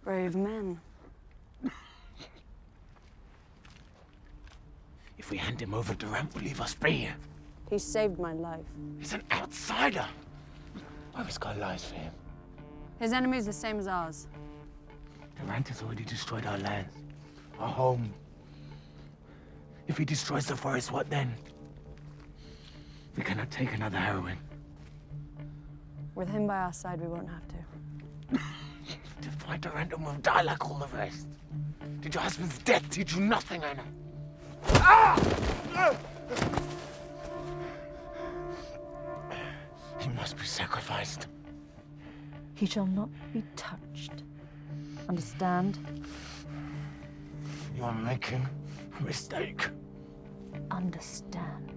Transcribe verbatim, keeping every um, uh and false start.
Brave men. If we hand him over, Durant will leave us free. He saved my life. He's an outsider. I risk our lives for him. His enemy's the same as ours. Durant has already destroyed our lands, our home. If he destroys the forest, what then? We cannot take another heroine. With him by our side, we won't have to. To fight Durant and we'll die like all the rest. Did your husband's death teach you nothing, Anna? Ah! He must be sacrificed. He shall not be touched. Understand? You are making a mistake. Understand.